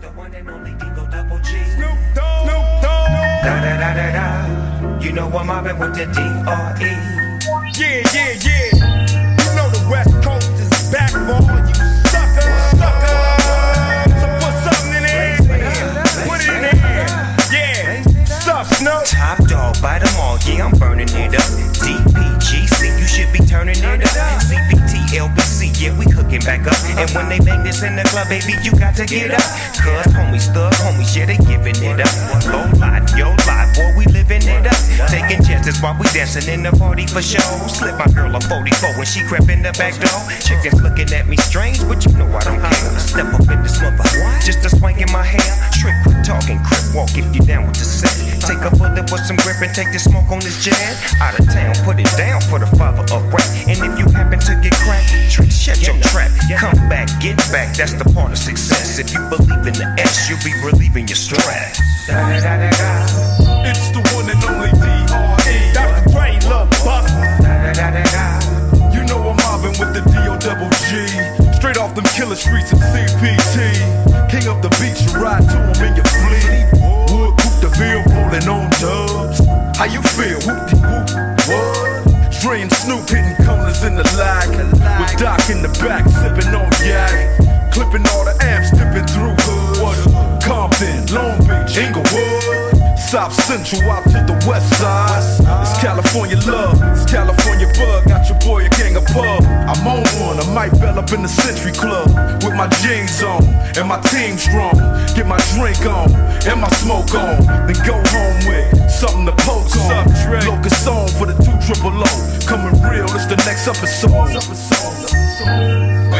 the one and only Digo Double G. Snoop Dogg. Da da da da da. You know I'm mobbing with the D.R.E. Yeah. You know the West Coast is back for all you suckers. So put something in there. Put it in there. Yeah. Suck, Snoop. Top dog, bite them all. Yeah, I'm burning it up. DPGC, you should be turning it up. CPT, LBC, yeah, we cooking back up. And when they bang this in the club, baby, you got to get up. Cuz homies, thug homies, yeah, they giving it up. Low life, yo life, boy, we living it up. Taking chances while we dancing in the party for show. Slip my girl a 44 when she crept in the back door. Chickens looking at me strange, but you know I don't care. Step up in this mother, just a swank in my hair. Trick, quit talking, crip walk if you down with the set. Take a bullet with some grip and take the smoke on this jet. Out of town, put it down for the father of rap. And if you happen to get cracked, trick, shut your trap. Come back, get back, that's the part of success. If you believe in the S, you'll be relieving your stress. It's the one and only D.R.E. Dr. Dre, Lil Buck. You know I'm mobbing with the D.O.G. Straight off them killer streets of CPT. King of the beach, you ride to him in your fleet. Wood, Coupe de Ville, rolling on dubs. How you feel? Whoop-de-whoop, what? Dre and Snoop hitting corners in the lag. With Doc in the back, sipping on yak. Clipping all the amps, dipping through hood. Compton, Long Beach, Inglewood. South Central out to the west side. It's California love, it's California bug. Got your boy a gang of pub. I'm on one, I might bell up in the Century Club with my jeans on and my team strong. Get my drink on and my smoke on, then go home with something to poke on. Locust song for the 2 triple O. Coming real, it's the next episode.